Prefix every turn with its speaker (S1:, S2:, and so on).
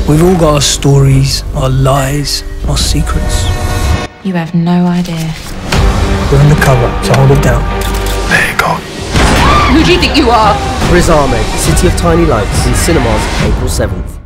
S1: We've all got our stories, our lies, our secrets.
S2: You have no idea.
S1: We're undercover, so hold it down.
S3: There you go.
S2: Who do you think you are?
S4: Riz Ahmed, City of Tiny Lights, in cinemas April 7th.